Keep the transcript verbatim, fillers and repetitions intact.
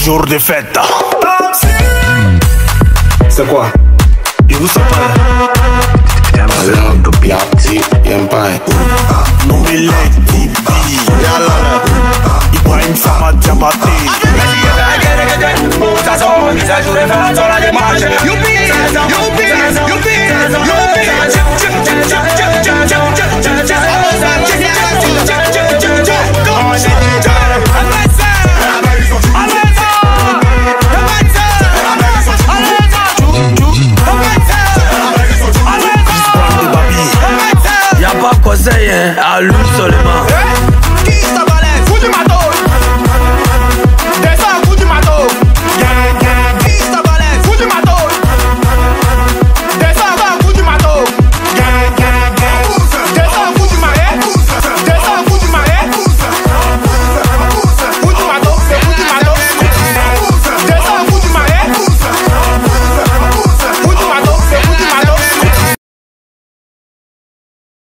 jour de fête. C'est quoi? Et vous savez non mais les Bibi Ibrahim Sama Diabaté You